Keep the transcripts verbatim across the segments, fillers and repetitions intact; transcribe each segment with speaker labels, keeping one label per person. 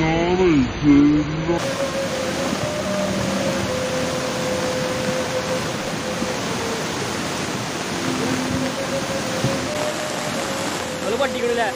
Speaker 1: പട്ടികളില്ലേ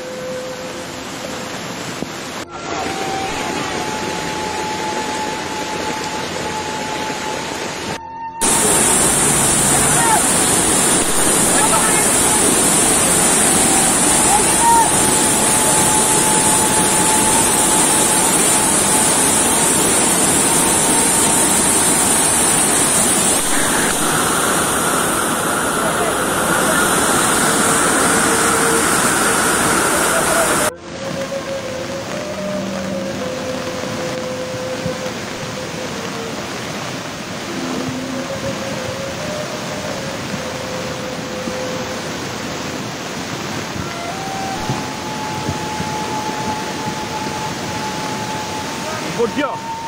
Speaker 1: പൊട്ടിയോ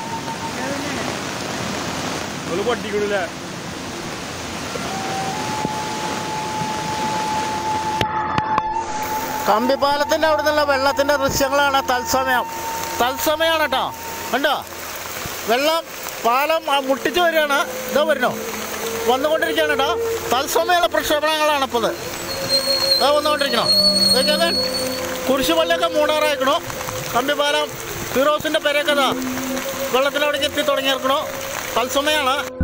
Speaker 1: ഒരു പൊട്ടിക്കൂടില്ലേ
Speaker 2: കമ്പിപ്പാലത്തിൻ്റെ അവിടെ നിന്നുള്ള വെള്ളത്തിൻ്റെ ദൃശ്യങ്ങളാണ് തത്സമയം തത്സമയമാണ് കേട്ടോ കണ്ടോ വെള്ളം പാലം മുട്ടിച്ച് വരികയാണ് ഇതോ വരുന്നോ വന്നുകൊണ്ടിരിക്കുകയാണ് കേട്ടോ തത്സമയമുള്ള പ്രക്ഷേപണങ്ങളാണ് ഇപ്പോൾ ഇത് ഇതാ വന്നുകൊണ്ടിരിക്കണോ ഇതൊക്കെ കുരിശുപള്ളിയൊക്കെ മൂടാറായിക്കണോ കമ്പിപ്പാലം ഫിറോസിൻ്റെ പേരൊക്കെ ഇതാ വെള്ളത്തിലവിടേക്ക് എത്തി തുടങ്ങിയിരിക്കണോ തത്സമയമാണ്.